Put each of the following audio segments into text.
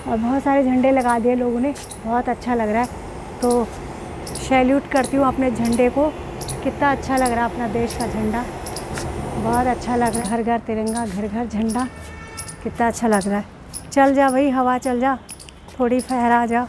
और बहुत सारे झंडे लगा दिए लोगों ने, बहुत अच्छा लग रहा है। तो सैल्यूट करती हूँ अपने झंडे को, कितना अच्छा लग रहा है अपना देश का झंडा, बहुत अच्छा लग रहा है। घर घर तिरंगा, घर घर झंडा, कितना अच्छा लग रहा है। चल जा भाई हवा, चल जा, थोड़ी फहरा जा।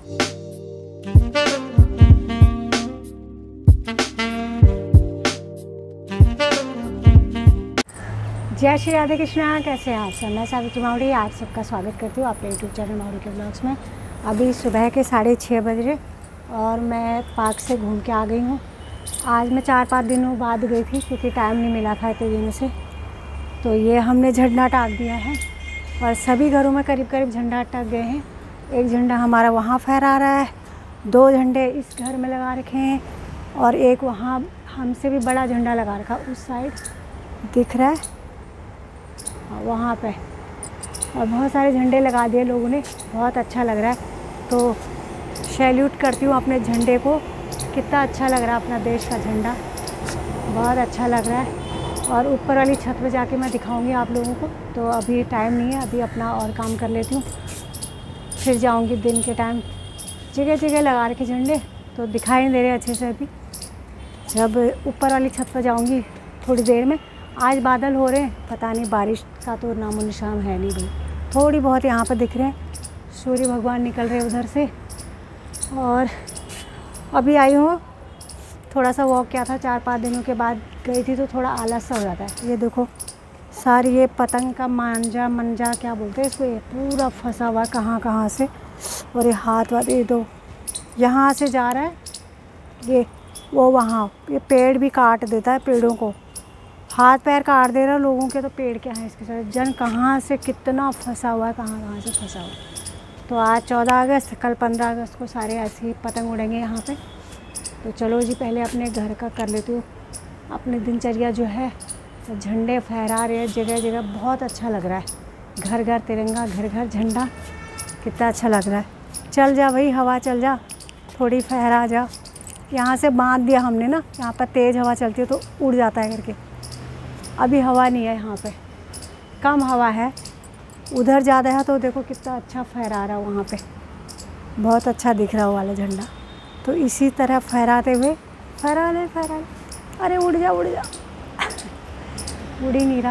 जय श्री राधे कृष्णा, कैसे हैं आप सब? मैं सावित्री मावड़ी आप सबका स्वागत करती हूँ अपने यूट्यूब चैनल मावड़ी के ब्लॉग्स में। अभी सुबह के 6:30 बजे और मैं पार्क से घूम के आ गई हूँ। आज मैं 4-5 दिनों बाद गई थी क्योंकि टाइम नहीं मिला था इतने दिनों से। तो ये हमने झंडा टांग दिया है और सभी घरों में करीब करीब झंडा टक गए हैं। एक झंडा हमारा वहाँ फहरा रहा है, 2 झंडे इस घर में लगा रखे हैं और एक वहाँ हमसे भी बड़ा झंडा लगा रखा उस साइड दिख रहा है वहाँ पे। और बहुत सारे झंडे लगा दिए लोगों ने, बहुत अच्छा लग रहा है। तो सैल्यूट करती हूँ अपने झंडे को, कितना अच्छा लग रहा है अपना देश का झंडा, बहुत अच्छा लग रहा है। और ऊपर वाली छत पे जाके मैं दिखाऊंगी आप लोगों को। तो अभी टाइम नहीं है, अभी अपना और काम कर लेती हूँ, फिर जाऊँगी दिन के टाइम। जगह जगह लगा रखे झंडे तो दिखाई नहीं दे रहे अच्छे से अभी। जब ऊपर वाली छत पर जाऊँगी थोड़ी देर में। आज बादल हो रहे हैं, पता नहीं बारिश का तो नामो निशान है नहीं भाई। थोड़ी बहुत यहाँ पर दिख रहे हैं, सूर्य भगवान निकल रहे उधर से। और अभी आई हूँ, थोड़ा सा वॉक किया था, 4-5 दिनों के बाद गई थी तो थोड़ा आलस सा हो जाता है। ये देखो सारी ये पतंग का मंजा क्या बोलते हैं इसको, ये पूरा फंसा हुआ कहाँ कहाँ से। और ये हाथ वाले दो यहाँ से जा रहा है, ये वो वहाँ, ये पेड़ भी काट देता है, पेड़ों को हाथ पैर काट दे रहा है लोगों के। तो पेड़ क्या है इसके साथ, जन कहाँ से कितना फंसा हुआ है, कहाँ कहाँ से फंसा हुआ है। तो आज 14 अगस्त, कल 15 अगस्त को सारे ऐसे ही पतंग उड़ेंगे यहाँ पे। तो चलो जी पहले अपने घर का कर लेती हूँ अपनी दिनचर्या जो है। तो झंडे फहरा रहे हैं जगह जगह, बहुत अच्छा लग रहा है। घर घर तिरंगा, घर घर झंडा, कितना अच्छा लग रहा है। चल जा भाई हवा, चल जा, थोड़ी फहरा जा। यहाँ से बांध दिया हमने ना, यहाँ पर तेज़ हवा चलती है तो उड़ जाता है करके। अभी हवा नहीं है यहाँ पे, कम हवा है, उधर ज़्यादा है। तो देखो कितना अच्छा फहरा रहा है वहाँ पे, बहुत अच्छा दिख रहा है वो वाला झंडा। तो इसी तरह फहराते हुए फहरा ले। अरे उड़ जा उड़ ही नहीं रहा।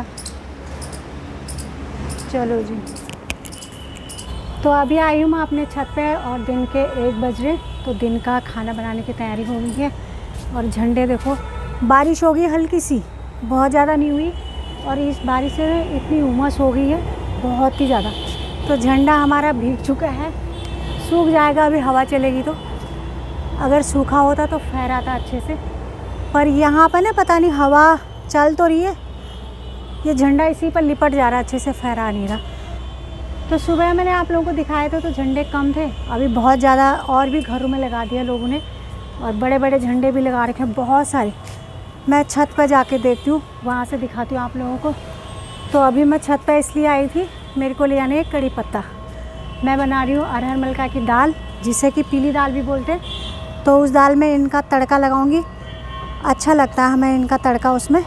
चलो जी, तो अभी आई हूँ मैं अपने छत पे और दिन के 1 बज रहे। तो दिन का खाना बनाने की तैयारी हो गई है। और झंडे देखो, बारिश हो गई हल्की सी, बहुत ज़्यादा नहीं हुई। और इस बारिश से इतनी उमस हो गई है बहुत ही ज़्यादा। तो झंडा हमारा भीग चुका है, सूख जाएगा अभी हवा चलेगी तो। अगर सूखा होता तो फहराता अच्छे से, पर यहाँ पर ना पता नहीं हवा चल तो रही है, ये झंडा इसी पर लिपट जा रहा है, अच्छे से फहरा नहीं रहा। तो सुबह मैंने आप लोगों को दिखाए थे तो झंडे कम थे, अभी बहुत ज़्यादा और भी घरों में लगा दिया लोगों ने। और बड़े बड़े झंडे भी लगा रखे हैं बहुत सारे। मैं छत पर जाके देखती हूँ, वहाँ से दिखाती हूँ आप लोगों को। तो अभी मैं छत पर इसलिए आई थी, मेरे को ले आने एक कड़ी पत्ता। मैं बना रही हूँ अरहर मलका की दाल, जिसे कि पीली दाल भी बोलते हैं। तो उस दाल में इनका तड़का लगाऊंगी, अच्छा लगता है हमें इनका तड़का उसमें।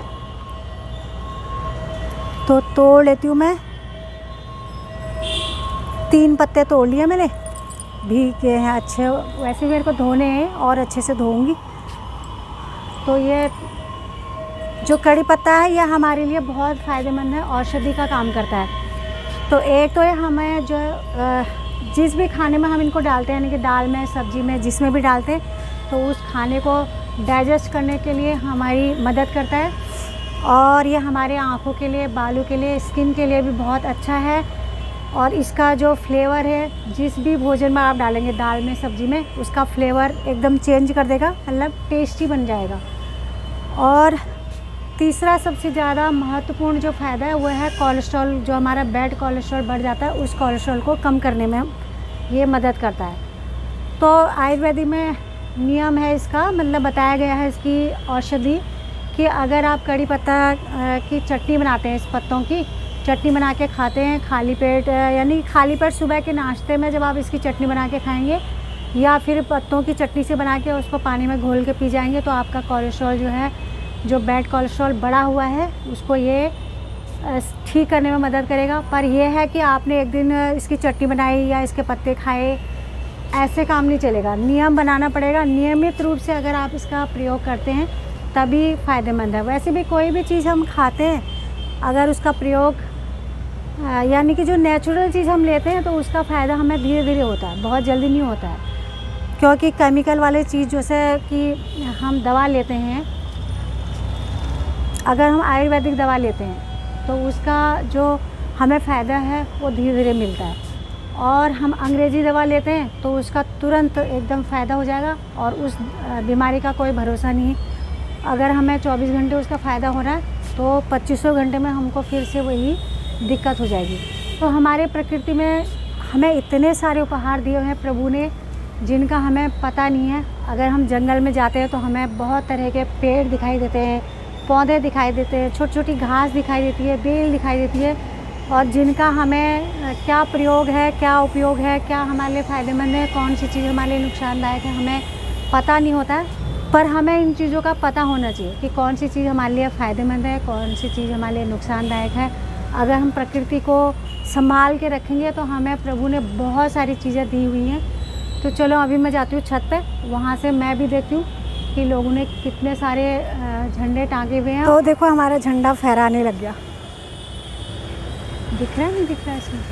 तो तोड़ लेती हूँ मैं, 3 पत्ते तोड़ लिए मैंने, भीगे हैं अच्छे। वैसे मेरे को धोने हैं और अच्छे से धोऊंगी। तो ये जो कड़ी पत्ता है ये हमारे लिए बहुत फ़ायदेमंद है, औषधि का काम करता है। तो एक तो ये हमें जो जिस भी खाने में हम इनको डालते हैं, यानी कि दाल में, सब्ज़ी में, जिसमें भी डालते हैं, तो उस खाने को डाइजेस्ट करने के लिए हमारी मदद करता है। और ये हमारे आँखों के लिए, बालों के लिए, स्किन के लिए भी बहुत अच्छा है। और इसका जो फ्लेवर है, जिस भी भोजन में आप डालेंगे, दाल में, सब्ज़ी में, उसका फ्लेवर एकदम चेंज कर देगा, मतलब टेस्टी बन जाएगा। और तीसरा सबसे ज़्यादा महत्वपूर्ण जो फ़ायदा है वो है कोलेस्ट्रॉल, जो हमारा बैड कोलेस्ट्रॉल बढ़ जाता है, उस कोलेस्ट्रॉल को कम करने में ये मदद करता है। तो आयुर्वेदिक में नियम है इसका, मतलब बताया गया है इसकी औषधि, कि अगर आप कड़ी पत्ता की चटनी बनाते हैं, इस पत्तों की चटनी बना के खाते हैं खाली पेट, यानी खाली पेट सुबह के नाश्ते में जब आप इसकी चटनी बना के खाएंगे, या फिर पत्तों की चटनी से बना के उसको पानी में घोल के पी जाएंगे, तो आपका कोलेस्ट्रॉल जो है, जो बैड कोलेस्ट्रॉल बढ़ा हुआ है, उसको ये ठीक करने में मदद करेगा। पर यह है कि आपने एक दिन इसकी चटनी बनाई या इसके पत्ते खाए, ऐसे काम नहीं चलेगा। नियम बनाना पड़ेगा। नियमित रूप से अगर आप इसका प्रयोग करते हैं तभी फ़ायदेमंद है। वैसे भी कोई भी चीज़ हम खाते हैं, अगर उसका प्रयोग यानी कि जो नेचुरल चीज़ हम लेते हैं तो उसका फ़ायदा हमें धीरे धीरे होता है, बहुत जल्दी नहीं होता है। क्योंकि केमिकल वाले चीज़ जैसे कि हम दवा लेते हैं, अगर हम आयुर्वेदिक दवा लेते हैं तो उसका जो हमें फ़ायदा है वो धीरे धीरे मिलता है, और हम अंग्रेज़ी दवा लेते हैं तो उसका तुरंत एकदम फ़ायदा हो जाएगा, और उस बीमारी का कोई भरोसा नहीं है। अगर हमें 24 घंटे उसका फ़ायदा हो रहा है तो 2500 घंटे में हमको फिर से वही दिक्कत हो जाएगी। तो हमारे प्रकृति में हमें इतने सारे उपहार दिए हुए हैं प्रभु ने, जिनका हमें पता नहीं है। अगर हम जंगल में जाते हैं तो हमें बहुत तरह के पेड़ दिखाई देते हैं, पौधे दिखाई देते हैं, छोटी छोटी घास दिखाई देती है, बेल दिखाई देती है, और जिनका हमें क्या प्रयोग है, क्या उपयोग है, क्या हमारे लिए फ़ायदेमंद है, कौन सी चीज़ हमारे लिए नुकसानदायक है, हमें पता नहीं होता है। पर हमें इन चीज़ों का पता होना चाहिए कि कौन सी चीज़ हमारे लिए फ़ायदेमंद है, कौन सी चीज़ हमारे लिए नुकसानदायक है। अगर हम प्रकृति को संभाल के रखेंगे तो हमें प्रभु ने बहुत सारी चीज़ें दी हुई हैं। तो चलो अभी मैं जाती हूँ छत पे, वहाँ से मैं भी देखती हूँ कि लोगों ने कितने सारे झंडे टांगे हुए हैं। तो देखो हमारा झंडा फहराने लग गया, दिख रहा है नहीं दिख रहा है इसमें,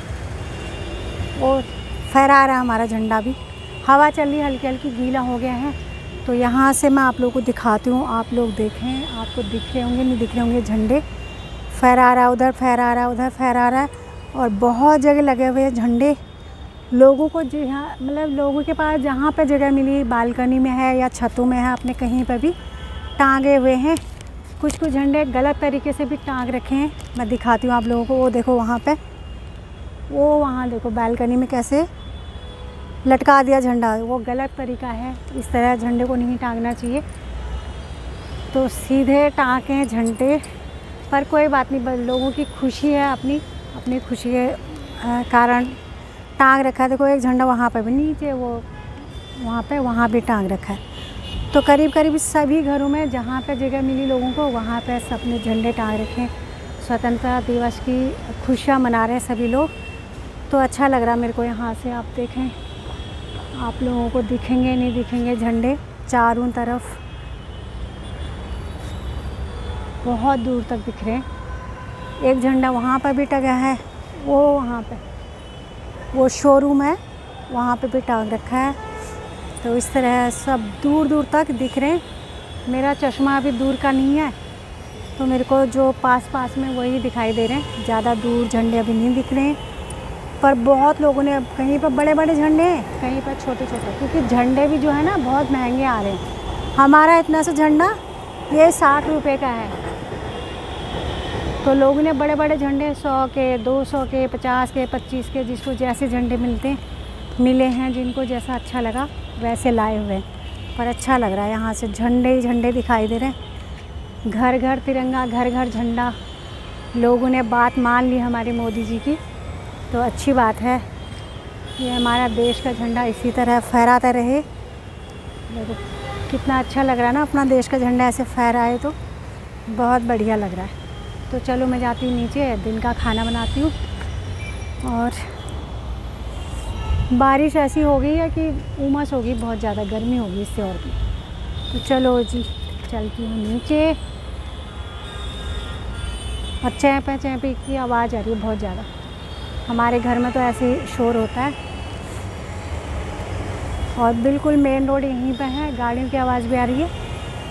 वो फहरा रहा है हमारा झंडा भी। हवा चल रही है, हल्की हल्की, गीला हो गया है। तो यहाँ से मैं आप लोगों को दिखाती हूँ, आप लोग देखें, आपको दिख रहे होंगे नहीं दिख रहे होंगे, झंडे फहरा रहा है, उधर फहरा रहा है, उधर फहरा रहा है, और बहुत जगह लगे हुए हैं झंडे। लोगों को जहाँ मतलब लोगों के पास जहाँ पे जगह मिली, बालकनी में है या छतों में है, अपने कहीं पर भी टांगे हुए हैं। कुछ कुछ झंडे गलत तरीके से भी टांग रखे हैं, मैं दिखाती हूँ आप लोगों को। वो देखो वहाँ पे, वो वहाँ देखो बालकनी में कैसे लटका दिया झंडा, वो गलत तरीका है। इस तरह झंडे को नहीं टांगना चाहिए, तो सीधे टाँगें झंडे। पर कोई बात नहीं, लोगों की खुशी है, अपनी खुशी के कारण टांग रखा है। देखो एक झंडा वहाँ पर भी नीचे, वो वहाँ भी टांग रखा है। तो करीब करीब सभी घरों में जहाँ पे जगह मिली लोगों को, वहाँ पे सबने झंडे टांग रखे हैं। स्वतंत्रता दिवस की खुशियाँ मना रहे हैं सभी लोग। तो अच्छा लग रहा है मेरे को। यहाँ से आप देखें, आप लोगों को दिखेंगे नहीं दिखेंगे झंडे चारों तरफ, बहुत दूर तक दिख रहे हैं। एक झंडा वहाँ पर भी टंगा है, वो वहाँ पे वो शोरूम है, वहाँ पे भी टांग रखा है। तो इस तरह सब दूर दूर तक दिख रहे हैं। मेरा चश्मा अभी दूर का नहीं है, तो मेरे को जो पास पास में वही दिखाई दे रहे हैं, ज़्यादा दूर झंडे अभी नहीं दिख रहे हैं। पर बहुत लोगों ने, कहीं पर बड़े बड़े झंडे हैं, कहीं पर छोटे छोटे, क्योंकि झंडे भी जो है ना बहुत महंगे आ रहे हैं। हमारा इतना सा झंडा ये 60 रुपये का है, तो लोगों ने बड़े बड़े झंडे 100 के, 200 के, 50 के, 25 के, जिसको जैसे झंडे मिले हैं, जिनको जैसा अच्छा लगा वैसे लाए हुए हैं। पर अच्छा लग रहा है, यहाँ से झंडे ही झंडे दिखाई दे रहे हैं। घर घर तिरंगा, घर घर झंडा। लोगों ने बात मान ली हमारे मोदी जी की, तो अच्छी बात है। ये हमारा देश का झंडा इसी तरह फहराता रहे। देखो कितना अच्छा लग रहा है ना, अपना देश का झंडा ऐसे फहराए तो बहुत बढ़िया लग रहा है। तो चलो मैं जाती हूँ नीचे, दिन का खाना बनाती हूँ। और बारिश ऐसी हो गई है कि उमस होगी, बहुत ज़्यादा गर्मी होगी इससे और भी। तो चलो जी, चलती हूँ नीचे। और चैंपे की आवाज़ आ रही है बहुत ज़्यादा। हमारे घर में तो ऐसे ही शोर होता है। और बिल्कुल मेन रोड यहीं पे है, गाड़ियों की आवाज़ भी आ रही है।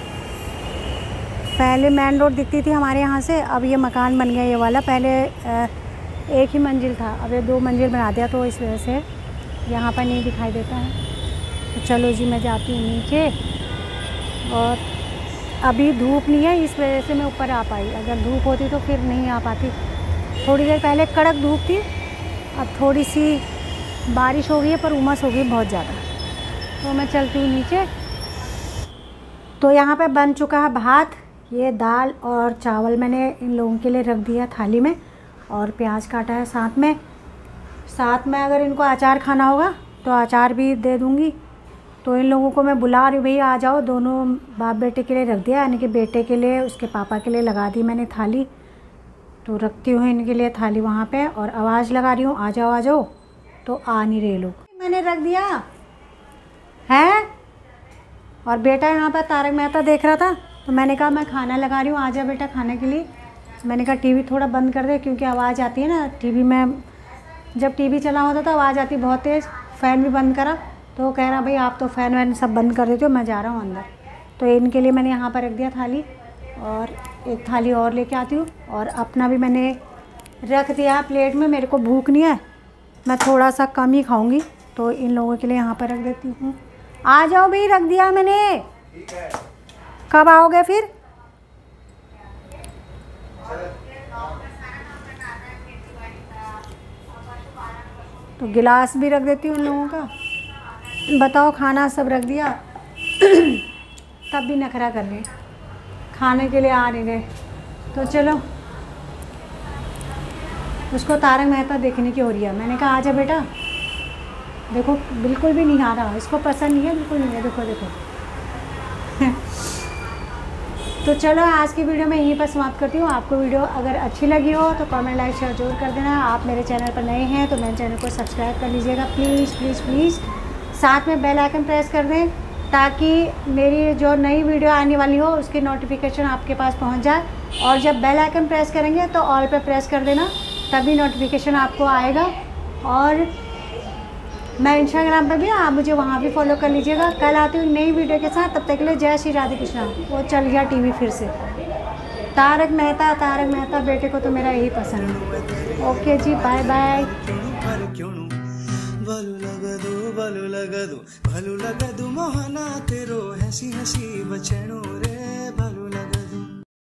पहले मेन रोड दिखती थी हमारे यहाँ से, अब ये मकान बन गया ये वाला। पहले एक ही मंजिल था, अब ये 2 मंजिल बना दिया, तो इस वजह से यहाँ पर नहीं दिखाई देता है। तो चलो जी, मैं जाती हूँ नीचे। और अभी धूप नहीं है, इस वजह से मैं ऊपर आ पाई। अगर धूप होती तो फिर नहीं आ पाती। थोड़ी देर पहले कड़क धूप थी, अब थोड़ी सी बारिश हो गई है, पर उमस हो गई बहुत ज़्यादा। तो मैं चलती हूँ नीचे। तो यहाँ पे बन चुका है भात। ये दाल और चावल मैंने इन लोगों के लिए रख दिया थाली में, और प्याज काटा है साथ में अगर इनको अचार खाना होगा तो अचार भी दे दूँगी। तो इन लोगों को मैं बुला रही हूँ, भैया आ जाओ। दोनों बाप बेटे के लिए रख दिया, यानी कि बेटे के लिए, उसके पापा के लिए लगा दी मैंने थाली। तो रखती हूँ इनके लिए थाली वहाँ पे और आवाज़ लगा रही हूँ आ जाओ, तो आ नहीं रहे लोग। मैंने रख दिया है और बेटा यहाँ पर तारक मेहता देख रहा था, तो मैंने कहा मैं खाना लगा रही हूँ, आ जा बेटा खाने के लिए। मैंने कहा टीवी थोड़ा बंद कर दे क्योंकि आवाज़ आती है ना टीवी में, जब टीवी चला होता तो आवाज़ आती बहुत तेज़। फ़ैन भी बंद करा तो वो कह रहा भाई आप तो फ़ैन वैन सब बंद कर देते हो, मैं जा रहा हूँ अंदर। तो इनके लिए मैंने यहाँ पर रख दिया थाली और एक थाली और लेके आती हूँ और अपना भी मैंने रख दिया प्लेट में। मेरे को भूख नहीं है, मैं थोड़ा सा कम ही खाऊंगी, तो इन लोगों के लिए यहाँ पर रख देती हूँ। आ जाओ भाई, रख दिया मैंने। कब आओगे फिर? तो गिलास भी रख देती हूँ उन लोगों का। बताओ खाना सब रख दिया तब भी नखरा कर रहे, खाने के लिए आ नहीं रहे। तो चलो, उसको तारक मेहता देखने की हो रही है। मैंने कहा आजा बेटा, देखो बिल्कुल भी नहीं आ रहा, इसको पसंद नहीं है, बिल्कुल नहीं है, देखो देखो तो चलो आज की वीडियो मैं यहीं पर समाप्त करती हूँ। आपको वीडियो अगर अच्छी लगी हो तो कमेंट लाइक शेयर जरूर कर देना। आप मेरे चैनल पर नए हैं तो मेरे चैनल को सब्सक्राइब कर लीजिएगा प्लीज़ प्लीज़ प्लीज़। साथ में बेल आइकन प्रेस कर दें ताकि मेरी जो नई वीडियो आने वाली हो उसकी नोटिफिकेशन आपके पास पहुँच जाए। और जब बेल आइकन प्रेस करेंगे तो ऑल पे प्रेस कर देना, तभी नोटिफिकेशन आपको आएगा। और मैं इंस्टाग्राम पर भी, आप मुझे वहाँ भी फॉलो कर लीजिएगा। कल आती हूँ नई वीडियो के साथ, तब तक के लिए जय श्री राधे कृष्णा। वो चल गया टीवी फिर से, तारक मेहता बेटे को तो मेरा यही पसंद है। Okay ji, bye bye. भलू लगदू मोहना तेरो हसी हसी बचनो रे भलू